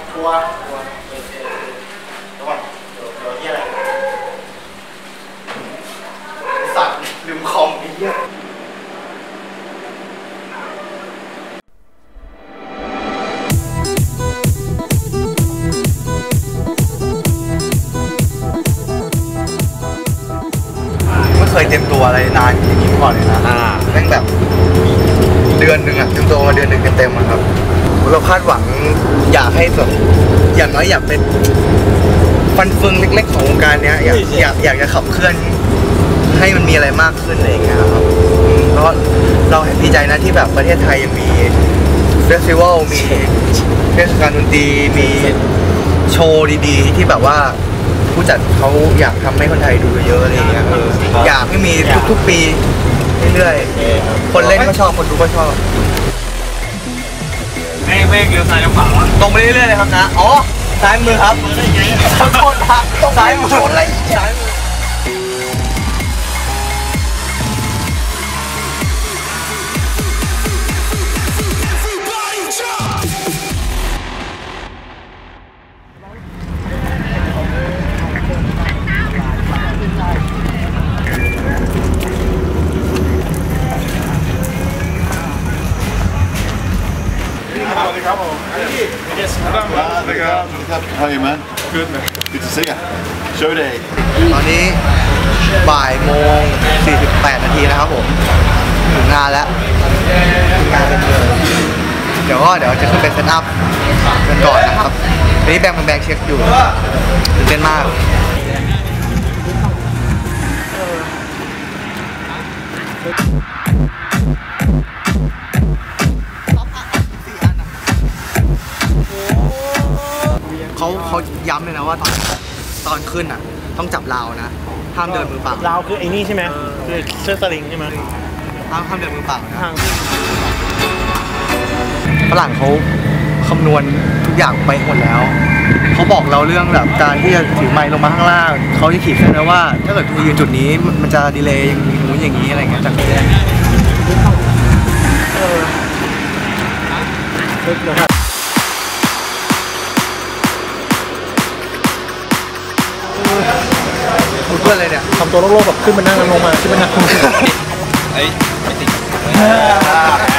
กลัวระวังเดี๋ยวที่อะไรสัตว์ลืมคอมไอ้เหี้ยไม่เคยเตรียมตัวอะไรนานอย่างนี้ก่อนเลยนะแม่งแบบเดือนหนึ่งอะเตรียมตัวมาเดือนหนึ่งเต็มๆครับเราคาดหวังอยากให้แบบอย่างน้อยอยากเป็นฟันเฟืองเล็กๆของวงการเนี้ยอยากจะขับเคลื่อนให้มันมีอะไรมากขึ้นอะไรอย่างเงี้ยครับเพราะเราเห็นดีใจนะที่แบบประเทศไทยยังมีเฟสติวัลมีเทศกาลดนตรีมีโชว์ดีๆที่แบบว่าผู้จัดเขาอยากทำให้คนไทยดูเยอะๆอะไรอย่างเงี้ยอยากให้มีทุกๆปีเรื่อยๆคนเล่นก็ชอบคนดูก็ชอบเมฆเลี้ยวซ้ายเลี้ยวขวาตรงไปเรื่อยๆเลยครับนะอ๋อซ้ายมือครับขอโทษครับซ้ายมืออะไรซ้ายมือ How are you, man? Good man. Good to see you. Show day. ตอนนี้บ่ายโมง48 นาทีนะครับผมถึงงานแล้วงานเป็นเลยเดี๋ยวจะขึ้นไปเซตอัพกันก่อนนะครับตอนนี้แบงเช็คอยู่ตื่นเต้นมากเขาย้ำเลยนะว่าตอนขึ้นอ่ะต้องจับราวนะห้ามเดินมือเปล่าราวคือไอ้นี่ใช่ไหมคือเชือกสลิงใช่ไหมห้ามเดินมือเปล่านะฝรั่งเขาคำนวณทุกอย่างไปหมดแล้วเขาบอกเราเรื่องแบบการที่จะถือไมค์ลงมาข้างล่างเขาจะขีดเส้นไว้ว่าถ้าเกิดคุณยืนจุดนี้มันจะดีเลย์อย่างนี้อะไรเงี้ยจากนี้เพื่อนเลยเนี่ยทำตัวโลกๆแบบขึ้นมานั่งลงมาขึ้นมานั่งเฮ้ยไม่ติด